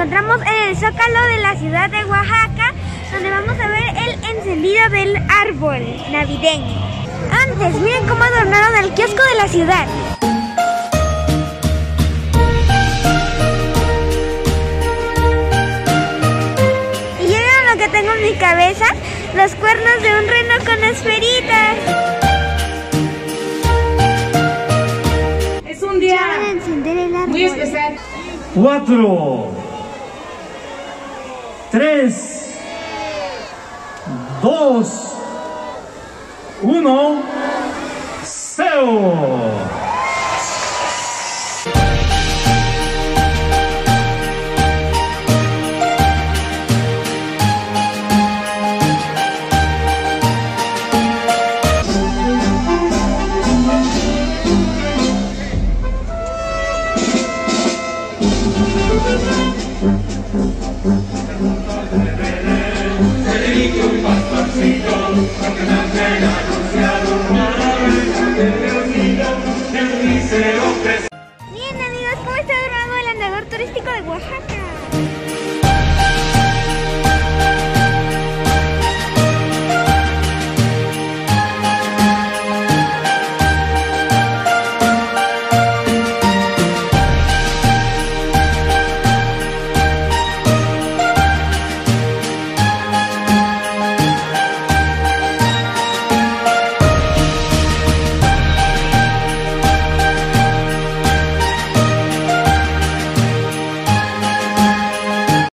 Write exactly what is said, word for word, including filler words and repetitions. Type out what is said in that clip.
encontramos en el Zócalo de la ciudad de Oaxaca, donde vamos a ver el encendido del árbol navideño. Antes, miren cómo adornaron el kiosco de la ciudad. Y ya vieron lo que tengo en mi cabeza, los cuernos de un reno con esferitas. Es un día muy especial. Cuatro, tres, dos, uno, cero.